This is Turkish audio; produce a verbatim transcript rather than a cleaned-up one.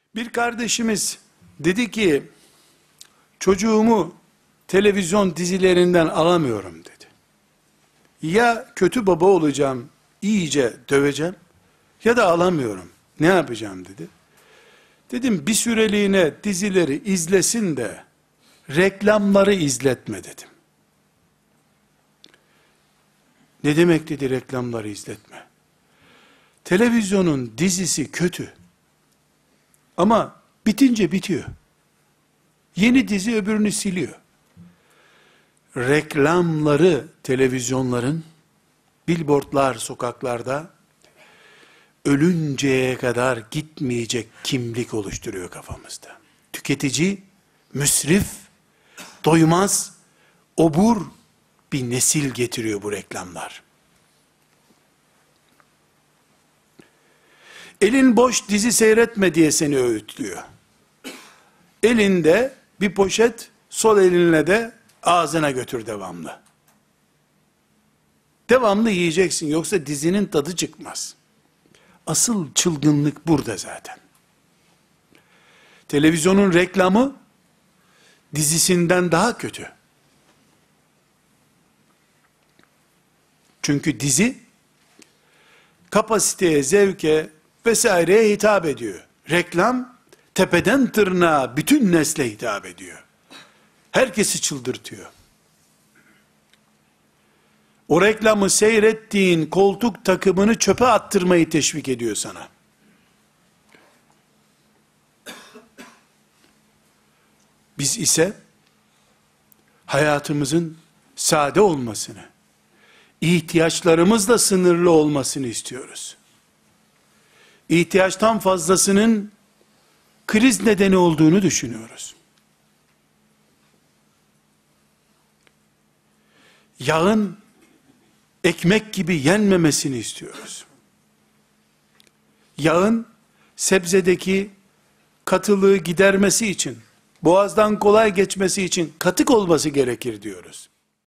Bir kardeşimiz dedi ki, çocuğumu televizyon dizilerinden alamıyorum dedi. Ya kötü baba olacağım, iyice döveceğim, ya da alamıyorum. Ne yapacağım dedi. Dedim bir süreliğine dizileri izlesin de, reklamları izletme dedim. Ne demek dedi reklamları izletme? Televizyonun dizisi kötü. Ama bitince bitiyor. Yeni dizi öbürünü siliyor. Reklamları televizyonların, billboardlar sokaklarda, ölünceye kadar gitmeyecek kimlik oluşturuyor kafamızda. Tüketici, müsrif, doymaz, obur bir nesil getiriyor bu reklamlar. Elin boş dizi seyretme diye seni öğütlüyor. Elinde bir poşet, sol elinle de ağzına götür devamlı. Devamlı yiyeceksin, yoksa dizinin tadı çıkmaz. Asıl çılgınlık burada zaten. Televizyonun reklamı dizisinden daha kötü. Çünkü dizi kapasiteye, zevke vesaireye hitap ediyor. Reklam tepeden tırnağa bütün nesle hitap ediyor. Herkesi çıldırtıyor. O reklamı seyrettiğin koltuk takımını çöpe attırmayı teşvik ediyor sana. Biz ise hayatımızın sade olmasını, ihtiyaçlarımızla sınırlı olmasını istiyoruz. İhtiyaçtan fazlasının kriz nedeni olduğunu düşünüyoruz. Yağın ekmek gibi yenmemesini istiyoruz. Yağın sebzedeki katılığı gidermesi için, boğazdan kolay geçmesi için katık olması gerekir diyoruz.